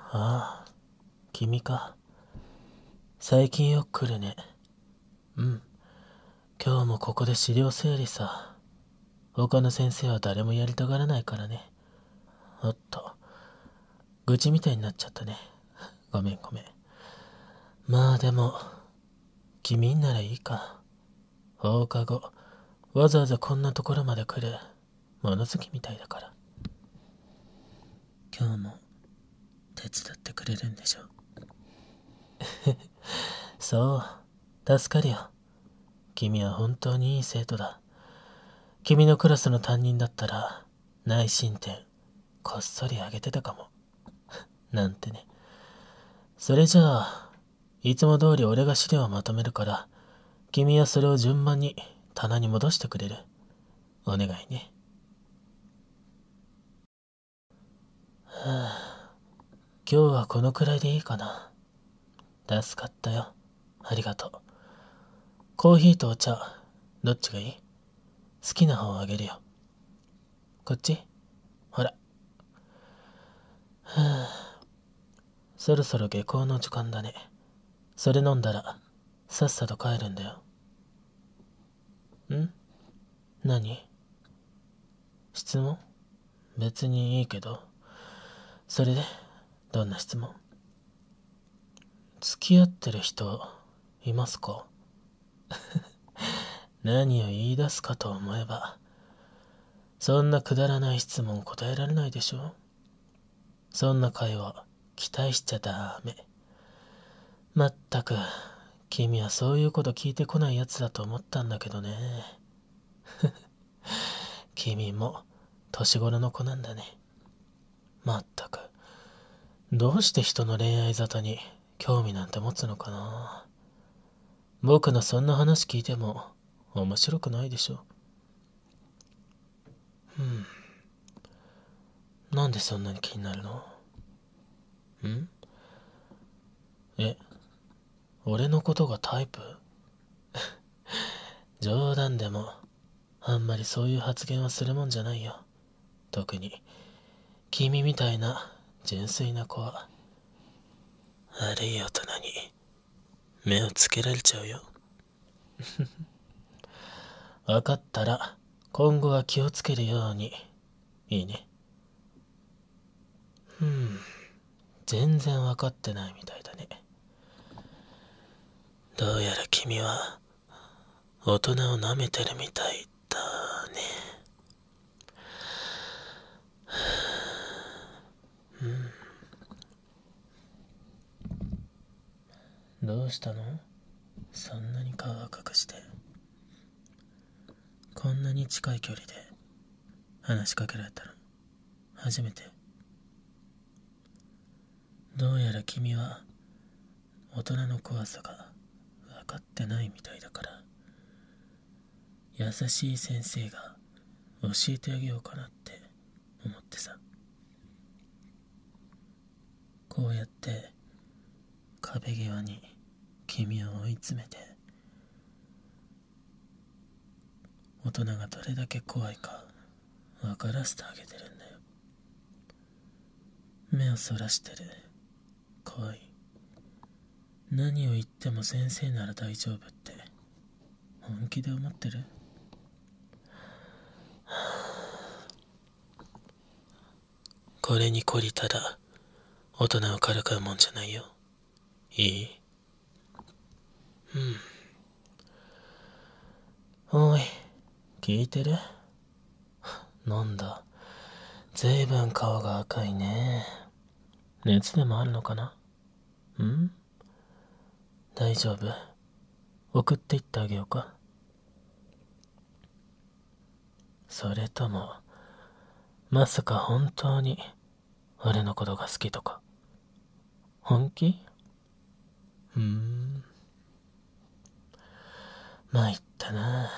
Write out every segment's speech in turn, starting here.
ああ、君か。最近よく来るね。うん。今日もここで資料整理さ。他の先生は誰もやりたがらないからね。おっと。愚痴みたいになっちゃったね。ごめんごめん。まあでも、君んならいいか。放課後、わざわざこんなところまで来る物好きみたいだから。今日も手伝ってくれるんでしょ。そう、助かるよ。君は本当にいい生徒だ。君のクラスの担任だったら、内申点、こっそりあげてたかも。なんてね。それじゃあ、いつも通り俺が資料をまとめるから、君はそれを順番に棚に戻してくれる。お願いね。はあ、今日はこのくらいでいいかな。助かったよ。ありがとう。コーヒーとお茶、どっちがいい？好きな方をあげるよ。こっち？ほら。はあ、そろそろ下校の時間だね。それ飲んだら、さっさと帰るんだよ。ん？何？質問？別にいいけど。それで、どんな質問？付き合ってる人、いますか？何を言い出すかと思えば、そんなくだらない質問答えられないでしょ。そんな会話、期待しちゃダメ。まったく、君はそういうこと聞いてこないやつだと思ったんだけどね。君も、年頃の子なんだね。まったく、どうして人の恋愛沙汰に興味なんて持つのかな。僕のそんな話聞いても、面白くないでしょ。なんでそんなに気になるの？ん？え、俺のことがタイプ？冗談でも、あんまりそういう発言はするもんじゃないよ。特に、君みたいな純粋な子は、悪い大人に目をつけられちゃうよ。分かったら、今後は気をつけるように。いいね。全然分かってないみたいだね。どうやら君は、大人を舐めてるみたいだね。どうしたの？そんなに顔赤くして。こんなに近い距離で話しかけられたの初めて。どうやら君は大人の怖さが分かってないみたいだから、優しい先生が教えてあげようかなって思ってさ。こうやって壁際に君を追い詰めて、大人がどれだけ怖いか分からせてあげてるんだよ。目をそらしてる。怖い。何を言っても先生なら大丈夫って本気で思ってる？これに懲りたら大人をからかうもんじゃないよ。いい？おい、聞いてる？なんだ、ずいぶん顔が赤いね。熱でもあるのかな？大丈夫？送っていってあげようか？それとも、まさか本当に俺のことが好きとか？本気？参ったな。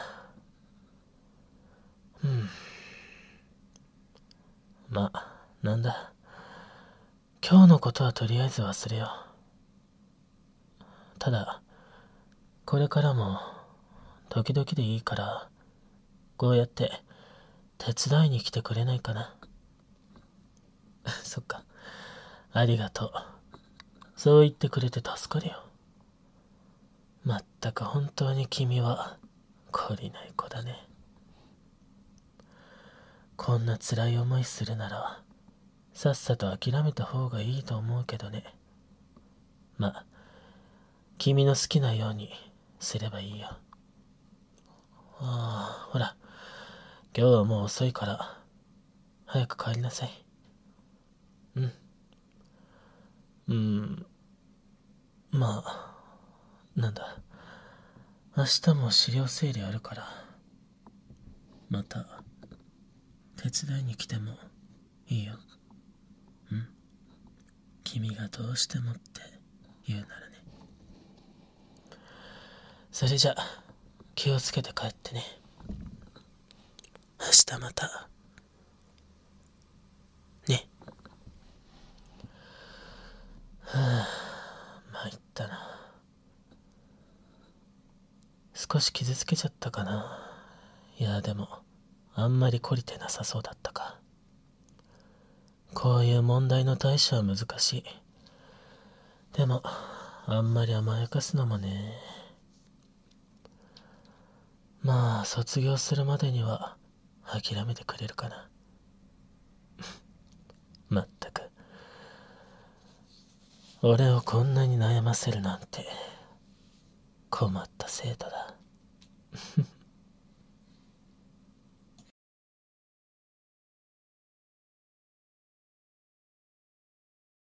ま、なんだ。今日のことはとりあえず忘れよう。ただ、これからも、時々でいいから、こうやって手伝いに来てくれないかな。そっか。 ありがとう。そう言ってくれて助かるよ。まったく本当に君は懲りない子だね。こんな辛い思いするならさっさと諦めた方がいいと思うけどね。ま、君の好きなようにすればいいよ。ほら、今日はもう遅いから早く帰りなさい。まあ、なんだ。明日も資料整理あるから、また手伝いに来てもいいよ。君がどうしてもって言うならね。それじゃ、気をつけて帰ってね。明日また。ね。参ったな。少し傷つけちゃったかな。いや、でも、あんまり懲りてなさそうだったか。こういう問題の対処は難しい。でも、あんまり甘やかすのもね。まあ、卒業するまでには諦めてくれるかな。まったく。俺をこんなに悩ませるなんて、困った生徒だ。